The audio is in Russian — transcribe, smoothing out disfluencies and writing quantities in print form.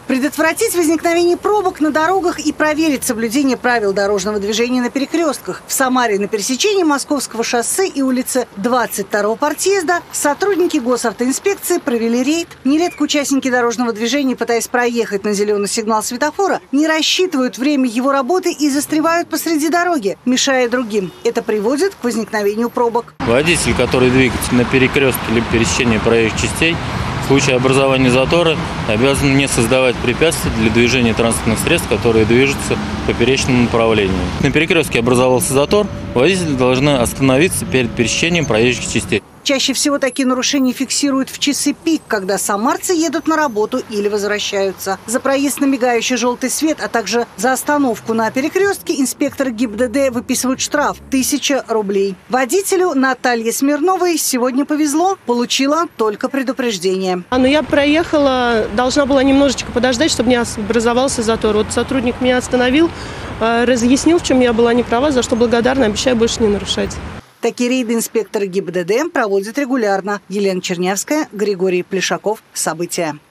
Предотвратить возникновение пробок на дорогах и проверить соблюдение правил дорожного движения на перекрестках. В Самаре на пересечении Московского шоссе и улицы 22-го партъезда сотрудники госавтоинспекции провели рейд. Нередко участники дорожного движения, пытаясь проехать на зеленый сигнал светофора, не рассчитывают время его работы и застревают посреди дороги, мешая другим. Это приводит к возникновению пробок. Водитель, который двигается на перекрестке либо пересечении проезжих частей, в случае образования затора обязан не создавать препятствий для движения транспортных средств, которые движутся в поперечном направлении. На перекрестке образовался затор, водители должны остановиться перед пересечением проезжих частей. Чаще всего такие нарушения фиксируют в часы пик, когда самарцы едут на работу или возвращаются. За проезд на мигающий желтый свет, а также за остановку на перекрестке инспекторы ГИБДД выписывают штраф – 1000 рублей. Водителю Наталье Смирновой сегодня повезло, получила только предупреждение. Но я проехала, должна была немножечко подождать, чтобы не образовался затор. Вот сотрудник меня остановил, разъяснил, в чем я была не права, за что благодарна, обещаю больше не нарушать. Такие рейды инспекторы ГИБДД проводят регулярно. Елена Чернявская, Григорий Плешаков. События.